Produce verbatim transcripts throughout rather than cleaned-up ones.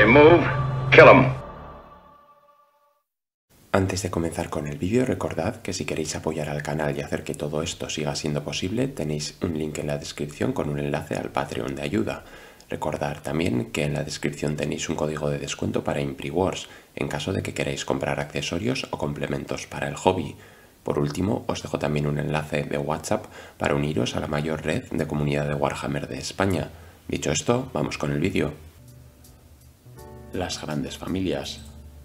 move, kill 'em. Antes de comenzar con el vídeo, recordad que si queréis apoyar al canal y hacer que todo esto siga siendo posible, tenéis un link en la descripción con un enlace al Patreon de ayuda. Recordad también que en la descripción tenéis un código de descuento para ImpriWars, en caso de que queráis comprar accesorios o complementos para el hobby. Por último, os dejo también un enlace de WhatsApp para uniros a la mayor red de comunidad de Warhammer de España. Dicho esto, vamos con el vídeo. Las grandes familias.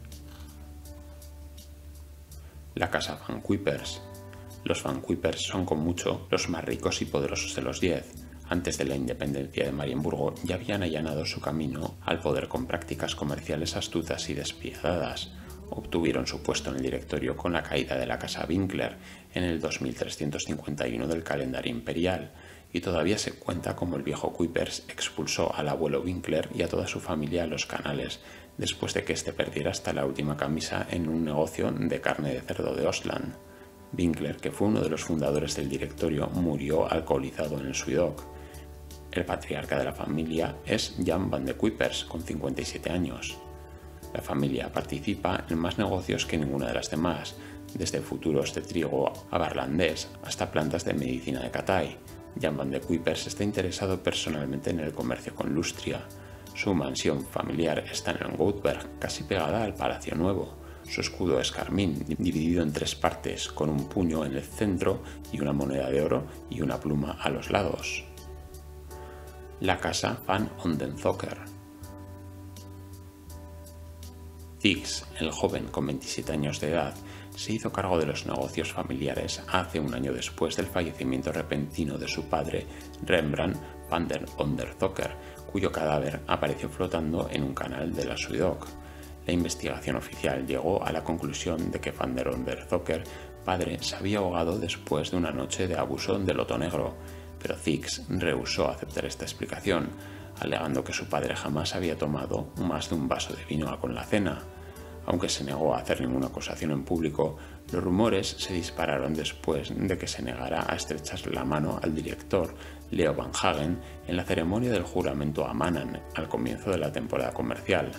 La casa Van Kuipers. Los Van Kuipers son con mucho los más ricos y poderosos de los diez. Antes de la independencia de Marienburgo ya habían allanado su camino al poder con prácticas comerciales astutas y despiadadas. Obtuvieron su puesto en el directorio con la caída de la casa Winkler en el dos mil trescientos cincuenta y uno del calendario imperial, y todavía se cuenta como el viejo Kuipers expulsó al abuelo Winkler y a toda su familia a los canales, después de que éste perdiera hasta la última camisa en un negocio de carne de cerdo de Ostland. Winkler, que fue uno de los fundadores del directorio, murió alcoholizado en el Suidok. El patriarca de la familia es Jan van de Kuipers, con cincuenta y siete años. La familia participa en más negocios que ninguna de las demás, desde futuros de trigo a barlandés hasta plantas de medicina de Catay. Jan van de Kuipers está interesado personalmente en el comercio con Lustria. Su mansión familiar está en Goldberg, casi pegada al Palacio Nuevo. Su escudo es carmín, dividido en tres partes, con un puño en el centro y una moneda de oro y una pluma a los lados. La casa Van Ondenzocker. Zix, el joven con veintisiete años de edad, se hizo cargo de los negocios familiares hace un año después del fallecimiento repentino de su padre, Rembrandt van der Onderzocker, cuyo cadáver apareció flotando en un canal de la Suidok. La investigación oficial llegó a la conclusión de que van der Onderzocker, padre, se había ahogado después de una noche de abuso de loto negro, pero Zix rehusó aceptar esta explicación, alegando que su padre jamás había tomado más de un vaso de vino con la cena. Aunque se negó a hacer ninguna acusación en público, los rumores se dispararon después de que se negara a estrecharle la mano al director, Leo Van Hagen, en la ceremonia del juramento a Mannan al comienzo de la temporada comercial.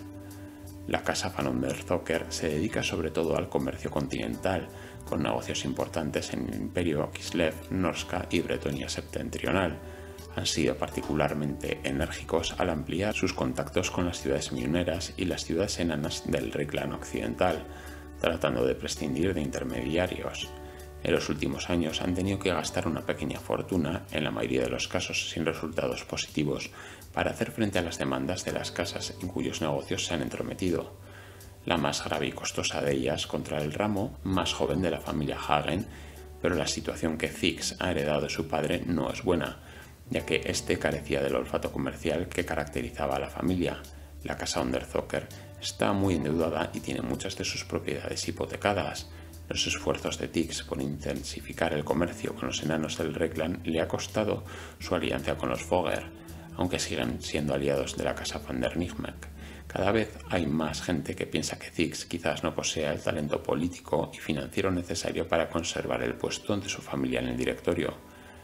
La casa Van Onderzocker se dedica sobre todo al comercio continental, con negocios importantes en el Imperio Kislev, Norska y Bretonia septentrional. Han sido particularmente enérgicos al ampliar sus contactos con las ciudades mineras y las ciudades enanas del Reichland occidental, tratando de prescindir de intermediarios. En los últimos años han tenido que gastar una pequeña fortuna, en la mayoría de los casos sin resultados positivos, para hacer frente a las demandas de las casas en cuyos negocios se han entrometido. La más grave y costosa de ellas contra el ramo más joven de la familia Hagen, pero la situación que Zix ha heredado de su padre no es buena, ya que éste carecía del olfato comercial que caracterizaba a la familia. La casa Onderzocker está muy endeudada y tiene muchas de sus propiedades hipotecadas. Los esfuerzos de Zix por intensificar el comercio con los enanos del Reichland le ha costado su alianza con los Vogger, aunque siguen siendo aliados de la casa van der Nijmegen. Cada vez hay más gente que piensa que Zix quizás no posea el talento político y financiero necesario para conservar el puesto de su familia en el directorio.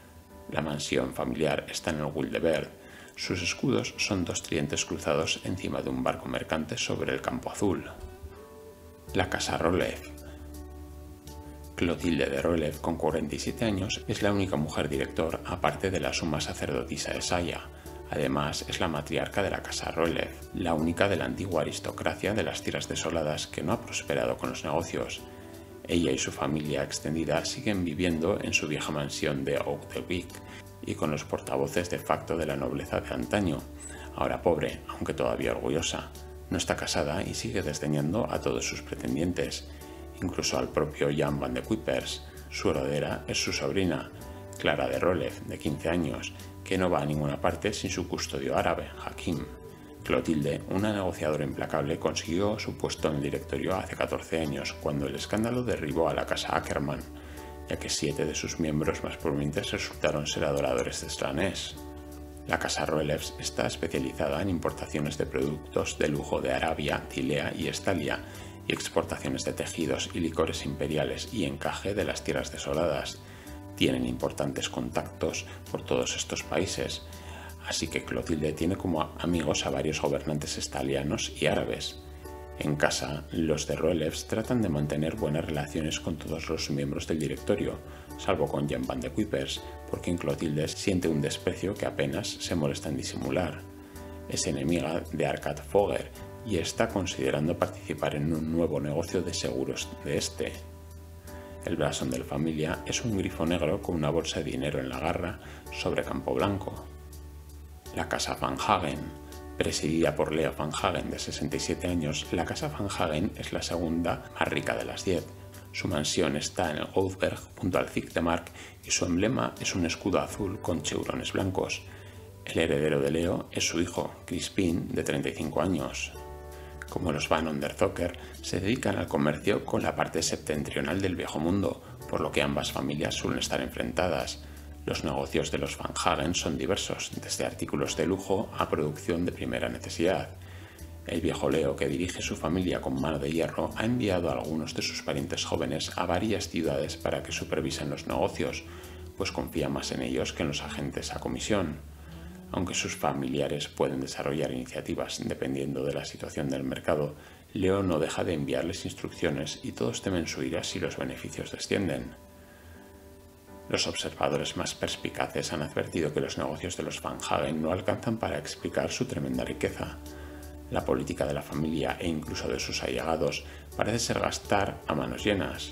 La mansión familiar está en el Wildebert. Sus escudos son dos tridentes cruzados encima de un barco mercante sobre el campo azul. La casa Roloff. Clotilde de Roloff, con cuarenta y siete años, es la única mujer director aparte de la suma sacerdotisa de Saya. Además, es la matriarca de la casa Roloff, la única de la antigua aristocracia de las tierras desoladas que no ha prosperado con los negocios. Ella y su familia extendida siguen viviendo en su vieja mansión de Oudewijk y con los portavoces de facto de la nobleza de antaño, ahora pobre, aunque todavía orgullosa. No está casada y sigue desdeñando a todos sus pretendientes, incluso al propio Jan van de Kuipers. Su heredera es su sobrina, Clara de Roloff, de quince años, que no va a ninguna parte sin su custodio árabe, Hakim. Clotilde, una negociadora implacable, consiguió su puesto en el directorio hace catorce años, cuando el escándalo derribó a la casa Ackermann, ya que siete de sus miembros más prominentes resultaron ser adoradores de Slanesh. La casa Roloff está especializada en importaciones de productos de lujo de Arabia, Tilea y Estalia, y exportaciones de tejidos y licores imperiales y encaje de las tierras desoladas. Tienen importantes contactos por todos estos países. así que Clotilde tiene como amigos a varios gobernantes estalianos y árabes. En casa, los de Roelofs tratan de mantener buenas relaciones con todos los miembros del directorio, salvo con Jan van de Cuypers, porque en Clotilde siente un desprecio que apenas se molesta en disimular. Es enemiga de Arcad Foger y está considerando participar en un nuevo negocio de seguros de este. El blasón de la familia es un grifo negro con una bolsa de dinero en la garra sobre campo blanco. La casa Van Hagen. Presidida por Leo Van Hagen, de sesenta y siete años, la casa Van Hagen es la segunda más rica de las diez. Su mansión está en el Goldberg, junto al Zic de Mark, y su emblema es un escudo azul con cheurones blancos. El heredero de Leo es su hijo, Crispin, de treinta y cinco años. Como los Van Onderzoeker, se dedican al comercio con la parte septentrional del Viejo Mundo, por lo que ambas familias suelen estar enfrentadas. Los negocios de los Van Hagen son diversos, desde artículos de lujo a producción de primera necesidad. El viejo Leo, que dirige su familia con mano de hierro, ha enviado a algunos de sus parientes jóvenes a varias ciudades para que supervisen los negocios, pues confía más en ellos que en los agentes a comisión. Aunque sus familiares pueden desarrollar iniciativas dependiendo de la situación del mercado, Leo no deja de enviarles instrucciones y todos temen su ira si los beneficios descienden. Los observadores más perspicaces han advertido que los negocios de los Van Hagen no alcanzan para explicar su tremenda riqueza. La política de la familia e incluso de sus allegados parece ser gastar a manos llenas.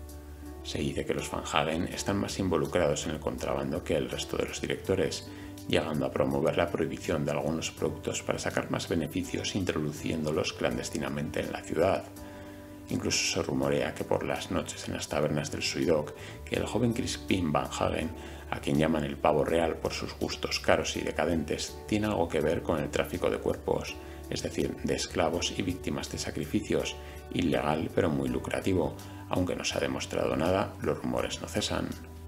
Se dice que los Van Hagen están más involucrados en el contrabando que el resto de los directores, llegando a promover la prohibición de algunos productos para sacar más beneficios introduciéndolos clandestinamente en la ciudad. Incluso se rumorea que por las noches en las tabernas del Suidok, que el joven Crispin Van Hagen, a quien llaman el pavo real por sus gustos caros y decadentes, tiene algo que ver con el tráfico de cuerpos, es decir, de esclavos y víctimas de sacrificios, ilegal pero muy lucrativo. Aunque no se ha demostrado nada, los rumores no cesan.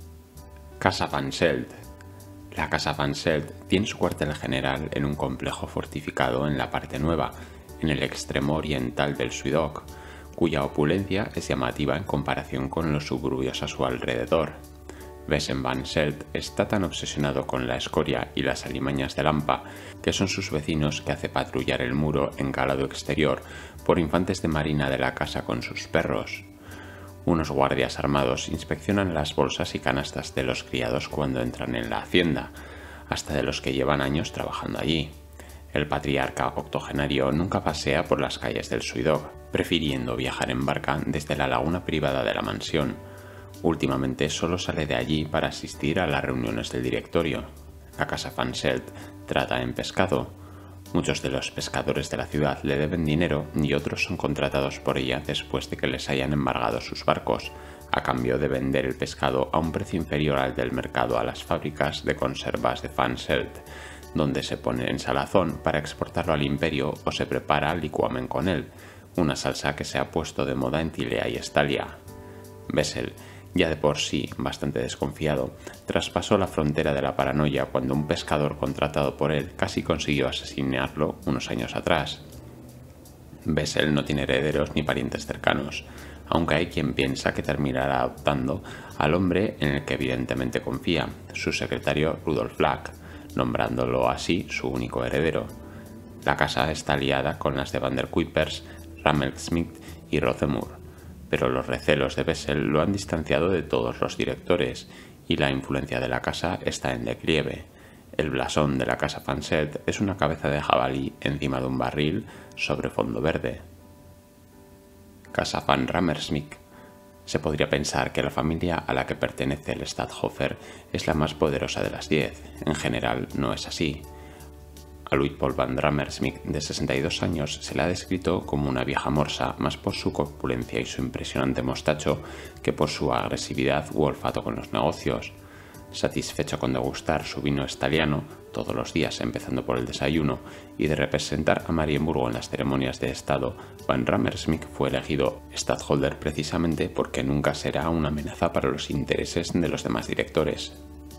Casa Van Zelt. La casa Van Zelt tiene su cuartel general en un complejo fortificado en la parte nueva, en el extremo oriental del Suidok, cuya opulencia es llamativa en comparación con los suburbios a su alrededor. Wesen Van Zelt está tan obsesionado con la escoria y las alimañas de Lampa, que son sus vecinos, que hace patrullar el muro en calado exterior por infantes de marina de la casa con sus perros. Unos guardias armados inspeccionan las bolsas y canastas de los criados cuando entran en la hacienda, hasta de los que llevan años trabajando allí. El patriarca octogenario nunca pasea por las calles del Suidok, prefiriendo viajar en barca desde la laguna privada de la mansión. Últimamente solo sale de allí para asistir a las reuniones del directorio. La casa Van Zelt trata en pescado. Muchos de los pescadores de la ciudad le deben dinero y otros son contratados por ella después de que les hayan embargado sus barcos, a cambio de vender el pescado a un precio inferior al del mercado a las fábricas de conservas de Van Zelt, donde se pone en salazón para exportarlo al imperio o se prepara licuamen con él, una salsa que se ha puesto de moda en Tilea y Estalia. Wesel, ya de por sí bastante desconfiado, traspasó la frontera de la paranoia cuando un pescador contratado por él casi consiguió asesinarlo unos años atrás. Wesel no tiene herederos ni parientes cercanos, aunque hay quien piensa que terminará adoptando al hombre en el que evidentemente confía, su secretario Rudolf Lack, nombrándolo así su único heredero. La casa está aliada con las de Van der Cuypers, Rammelsmith y Rothemur, pero los recelos de Wesel lo han distanciado de todos los directores y la influencia de la casa está en declive. El blasón de la casa Van Zelt es una cabeza de jabalí encima de un barril sobre fondo verde. Casa Van Rammersmith. Se podría pensar que la familia a la que pertenece el Stadthofer es la más poderosa de las diez. En general no es así. A Luitpold van Rammersmith, de sesenta y dos años, se le ha descrito como una vieja morsa, más por su corpulencia y su impresionante mostacho que por su agresividad u olfato con los negocios. Satisfecho con degustar su vino estaliano todos los días, empezando por el desayuno, y de representar a Marienburgo en las ceremonias de Estado, Van Rammersmith fue elegido Stadtholder precisamente porque nunca será una amenaza para los intereses de los demás directores.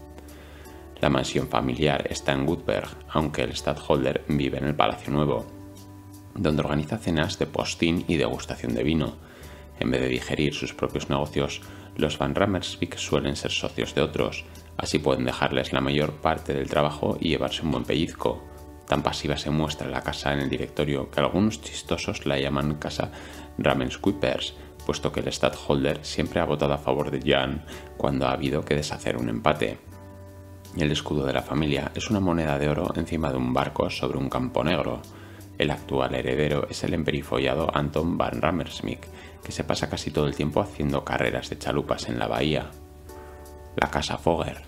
La mansión familiar está en Gutberg, aunque el Stadtholder vive en el Palacio Nuevo, donde organiza cenas de postín y degustación de vino. En vez de digerir sus propios negocios, los Van Rammersvik suelen ser socios de otros, Así pueden dejarles la mayor parte del trabajo y llevarse un buen pellizco. Tan pasiva se muestra la casa en el directorio que algunos chistosos la llaman casa Rammenskuipers, puesto que el Stadtholder siempre ha votado a favor de Jan cuando ha habido que deshacer un empate. El escudo de la familia es una moneda de oro encima de un barco sobre un campo negro. El actual heredero es el emperifollado Anton van Rammersmith, que se pasa casi todo el tiempo haciendo carreras de chalupas en la bahía. La casa Fogger.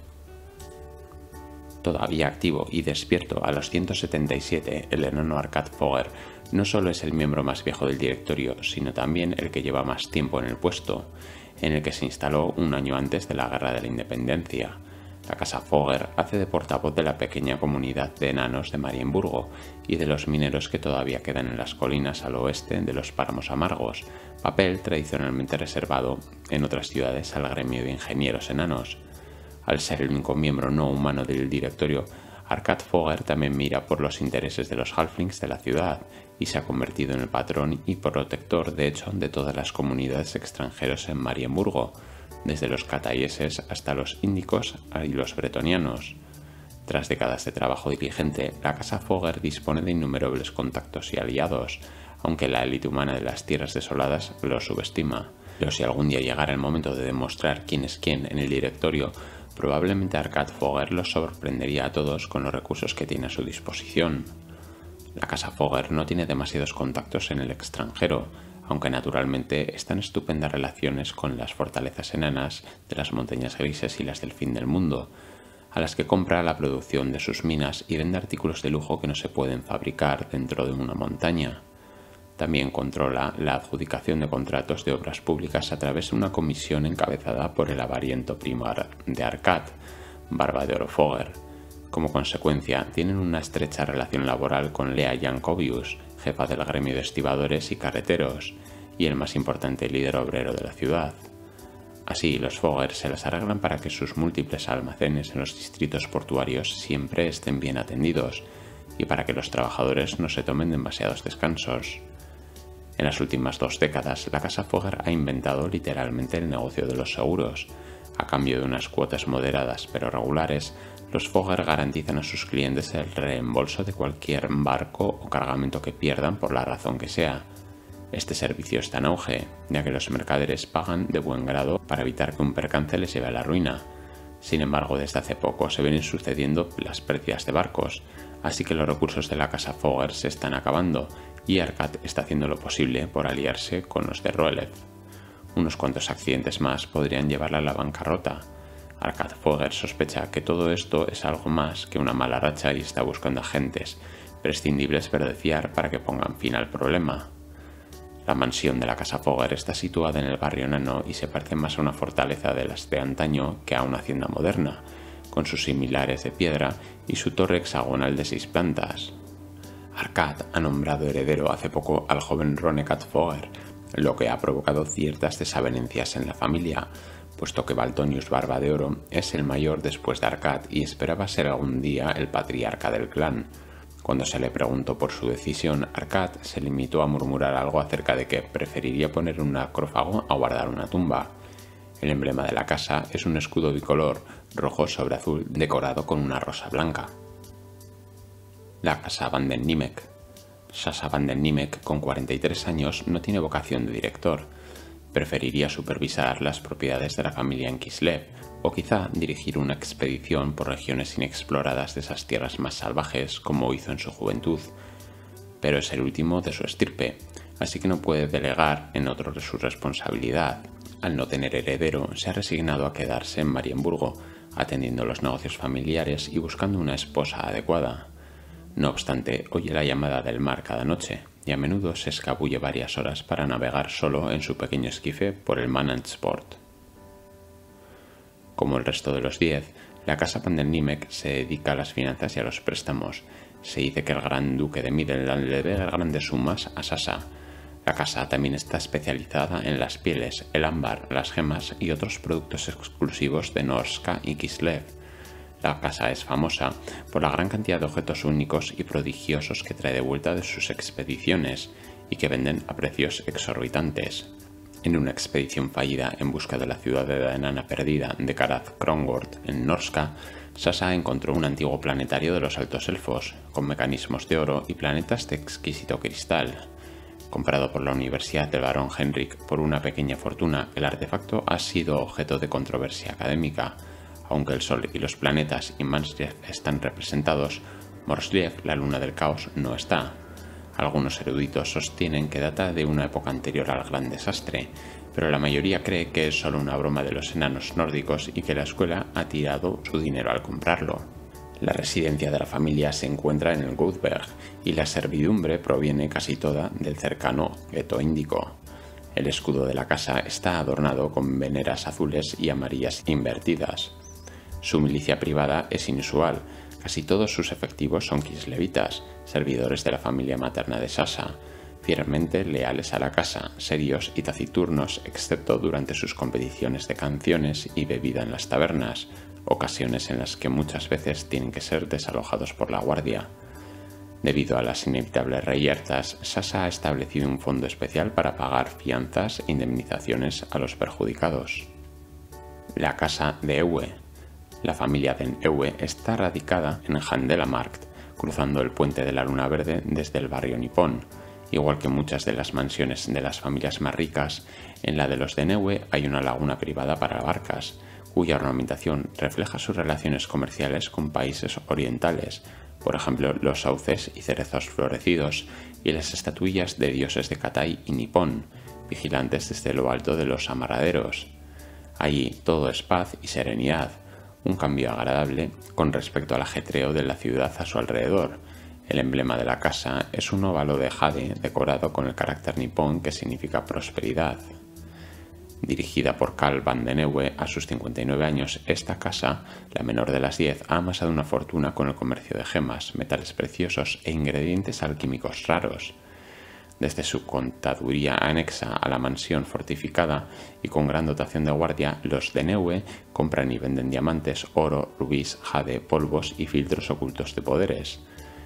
Todavía activo y despierto a los ciento setenta y siete, el enano Arcad Fogger no solo es el miembro más viejo del directorio, sino también el que lleva más tiempo en el puesto, en el que se instaló un año antes de la Guerra de la Independencia. La casa Fogger hace de portavoz de la pequeña comunidad de enanos de Marienburgo y de los mineros que todavía quedan en las colinas al oeste de los páramos amargos, papel tradicionalmente reservado en otras ciudades al gremio de ingenieros enanos. Al ser el único miembro no humano del directorio, Arcad Fogger también mira por los intereses de los halflings de la ciudad y se ha convertido en el patrón y protector, de hecho, de todas las comunidades extranjeros en Marienburgo, desde los catayeses hasta los índicos y los bretonianos. Tras décadas de trabajo diligente, la casa Fogger dispone de innumerables contactos y aliados, aunque la élite humana de las tierras desoladas los subestima. Pero si algún día llegara el momento de demostrar quién es quién en el directorio, probablemente Arcad Fogger los sorprendería a todos con los recursos que tiene a su disposición. La casa Fogger no tiene demasiados contactos en el extranjero, aunque naturalmente están estupendas relaciones con las fortalezas enanas de las montañas grises y las del fin del mundo, a las que compra la producción de sus minas y vende artículos de lujo que no se pueden fabricar dentro de una montaña. También controla la adjudicación de contratos de obras públicas a través de una comisión encabezada por el avariento primo de Arcad, Barba de Oro Fogger. Como consecuencia, tienen una estrecha relación laboral con Lea Jankovius, jefa del gremio de estibadores y carreteros, y el más importante líder obrero de la ciudad. Así, los Fogger se las arreglan para que sus múltiples almacenes en los distritos portuarios siempre estén bien atendidos, y para que los trabajadores no se tomen demasiados descansos. En las últimas dos décadas, la casa Fogger ha inventado literalmente el negocio de los seguros. A cambio de unas cuotas moderadas pero regulares, los Fogger garantizan a sus clientes el reembolso de cualquier barco o cargamento que pierdan por la razón que sea. Este servicio está en auge, ya que los mercaderes pagan de buen grado para evitar que un percance les lleve a la ruina. Sin embargo, desde hace poco se vienen sucediendo las pérdidas de barcos, así que los recursos de la casa Fogger se están acabando y Arcad está haciendo lo posible por aliarse con los de Roelef. Unos cuantos accidentes más podrían llevarla a la bancarrota. Arcad Fogger sospecha que todo esto es algo más que una mala racha y está buscando agentes prescindibles pero de fiar para que pongan fin al problema. La mansión de la casa Fogger está situada en el barrio enano y se parece más a una fortaleza de las de antaño que a una hacienda moderna, con sus similares de piedra y su torre hexagonal de seis plantas. Arcad ha nombrado heredero hace poco al joven Ronekad Fogger, lo que ha provocado ciertas desavenencias en la familia, puesto que Valtonius Barba de Oro es el mayor después de Arcad y esperaba ser algún día el patriarca del clan. Cuando se le preguntó por su decisión, Arcad se limitó a murmurar algo acerca de que preferiría poner un acrófago a guardar una tumba. El emblema de la casa es un escudo bicolor rojo sobre azul decorado con una rosa blanca. La casa Van den Niemek. Sasa Van den Niemek, con cuarenta y tres años, no tiene vocación de director. Preferiría supervisar las propiedades de la familia en Kislev, o quizá dirigir una expedición por regiones inexploradas de esas tierras más salvajes, como hizo en su juventud. Pero es el último de su estirpe, así que no puede delegar en otro su responsabilidad. Al no tener heredero, se ha resignado a quedarse en Marienburgo, atendiendo los negocios familiares y buscando una esposa adecuada. No obstante, oye la llamada del mar cada noche, y a menudo se escabulle varias horas para navegar solo en su pequeño esquife por el Manansport. Como el resto de los diez, la casa Van den Niemek se dedica a las finanzas y a los préstamos. Se dice que el gran duque de Middelland le debe grandes sumas a Sasa. La casa también está especializada en las pieles, el ámbar, las gemas y otros productos exclusivos de Norska y Kislev. La casa es famosa por la gran cantidad de objetos únicos y prodigiosos que trae de vuelta de sus expediciones y que venden a precios exorbitantes. En una expedición fallida en busca de la ciudad de la enana perdida de Karath Krongord en Norska, Sasa encontró un antiguo planetario de los altos elfos, con mecanismos de oro y planetas de exquisito cristal. Comprado por la Universidad del Barón Henrik por una pequeña fortuna, el artefacto ha sido objeto de controversia académica. Aunque el Sol y los planetas y Mansliev están representados, Morsliev, la luna del caos, no está. Algunos eruditos sostienen que data de una época anterior al gran desastre, pero la mayoría cree que es solo una broma de los enanos nórdicos y que la escuela ha tirado su dinero al comprarlo. La residencia de la familia se encuentra en el Goldberg y la servidumbre proviene casi toda del cercano gueto índico. El escudo de la casa está adornado con veneras azules y amarillas invertidas. Su milicia privada es inusual. Casi todos sus efectivos son kislevitas, servidores de la familia materna de Sasa, fielmente leales a la casa, serios y taciturnos excepto durante sus competiciones de canciones y bebida en las tabernas, ocasiones en las que muchas veces tienen que ser desalojados por la guardia. Debido a las inevitables reyertas, Sasa ha establecido un fondo especial para pagar fianzas e indemnizaciones a los perjudicados. La casa de Ewe. La familia de Ewe está radicada en Handelamarkt, cruzando el puente de la Luna Verde desde el barrio nipón. Igual que muchas de las mansiones de las familias más ricas, en la de los de Neue hay una laguna privada para barcas, cuya ornamentación refleja sus relaciones comerciales con países orientales, por ejemplo los sauces y cerezos florecidos y las estatuillas de dioses de Katai y Nippon, vigilantes desde lo alto de los amarraderos. Allí todo es paz y serenidad, un cambio agradable con respecto al ajetreo de la ciudad a su alrededor. El emblema de la casa es un óvalo de jade decorado con el carácter nipón que significa prosperidad. Dirigida por Carl van den Ewe a sus cincuenta y nueve años, esta casa, la menor de las diez, ha amasado una fortuna con el comercio de gemas, metales preciosos e ingredientes alquímicos raros. Desde su contaduría anexa a la mansión fortificada y con gran dotación de guardia, los de Neue compran y venden diamantes, oro, rubíes, jade, polvos y filtros ocultos de poderes.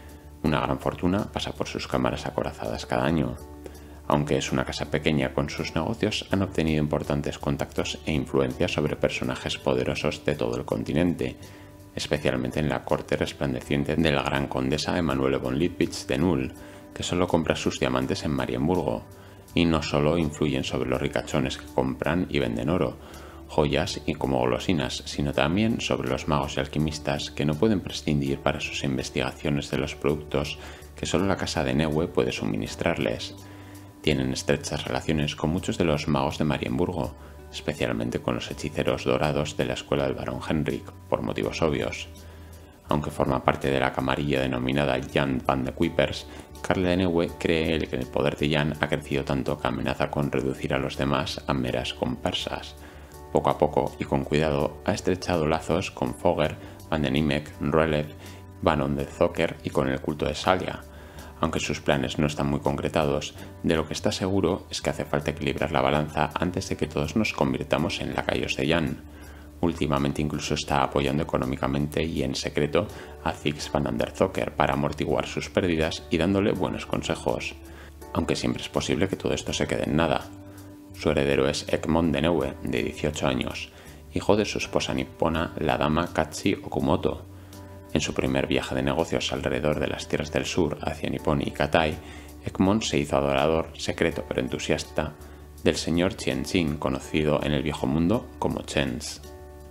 Una gran fortuna pasa por sus cámaras acorazadas cada año. Aunque es una casa pequeña, con sus negocios han obtenido importantes contactos e influencia sobre personajes poderosos de todo el continente, especialmente en la corte resplandeciente de la gran condesa Emanuele von Lippitz de Null, que solo compra sus diamantes en Marienburgo, y no solo influyen sobre los ricachones que compran y venden oro, joyas y como golosinas, sino también sobre los magos y alquimistas que no pueden prescindir para sus investigaciones de los productos que solo la casa de Neue puede suministrarles. Tienen estrechas relaciones con muchos de los magos de Marienburgo, especialmente con los hechiceros dorados de la escuela del barón Henrik, por motivos obvios. Aunque forma parte de la camarilla denominada Jan van de Kuipers, Karl de Neue cree que el poder de Jan ha crecido tanto que amenaza con reducir a los demás a meras comparsas. Poco a poco y con cuidado ha estrechado lazos con Fogger, Van den Imek, Roelev, Baron de Zocker y con el culto de Salia. Aunque sus planes no están muy concretados, de lo que está seguro es que hace falta equilibrar la balanza antes de que todos nos convirtamos en lacayos de Jan. Últimamente incluso está apoyando económicamente y en secreto a Fix van der Zocker para amortiguar sus pérdidas y dándole buenos consejos. Aunque siempre es posible que todo esto se quede en nada. Su heredero es Egmont de Neue, de dieciocho años, hijo de su esposa nipona, la dama Katsi Okumoto. En su primer viaje de negocios alrededor de las tierras del sur hacia Nippon y Katai, Egmont se hizo adorador, secreto pero entusiasta, del señor Chen-Chin, conocido en el viejo mundo como Chens.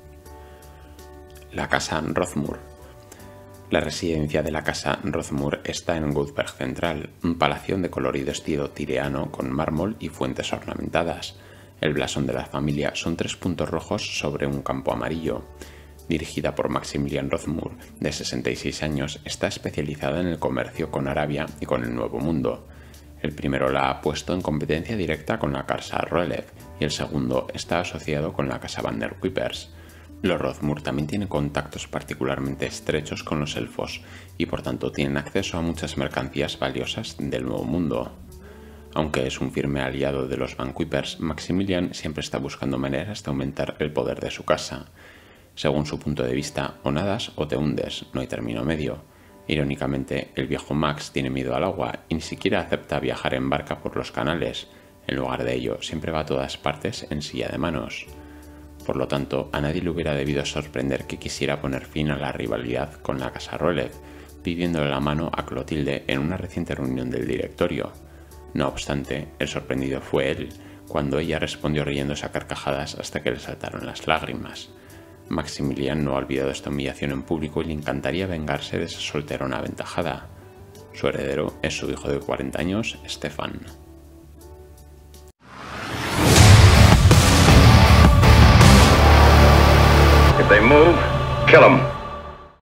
La casa Rothmur. La residencia de la casa Rothmur está en Goldberg Central, un palacio de colorido estilo tireano con mármol y fuentes ornamentadas. El blasón de la familia son tres puntos rojos sobre un campo amarillo. Dirigida por Maximilian Rothmur, de sesenta y seis años, está especializada en el comercio con Arabia y con el Nuevo Mundo. El primero la ha puesto en competencia directa con la casa Roelev y el segundo está asociado con la casa van der Kuipers. Los Rothmur también tienen contactos particularmente estrechos con los elfos y por tanto tienen acceso a muchas mercancías valiosas del Nuevo Mundo. Aunque es un firme aliado de los Van Kuipers, Maximilian siempre está buscando maneras de aumentar el poder de su casa. Según su punto de vista, o nadas o te hundes, no hay término medio. Irónicamente, el viejo Max tiene miedo al agua y ni siquiera acepta viajar en barca por los canales. En lugar de ello, siempre va a todas partes en silla de manos. Por lo tanto, a nadie le hubiera debido sorprender que quisiera poner fin a la rivalidad con la Casa Rowlett, pidiéndole la mano a Clotilde en una reciente reunión del directorio. No obstante, el sorprendido fue él, cuando ella respondió riéndose a carcajadas hasta que le saltaron las lágrimas. Maximilian no ha olvidado esta humillación en público y le encantaría vengarse de esa solterona aventajada. Su heredero es su hijo de cuarenta años, Stefan. If they move, kill them.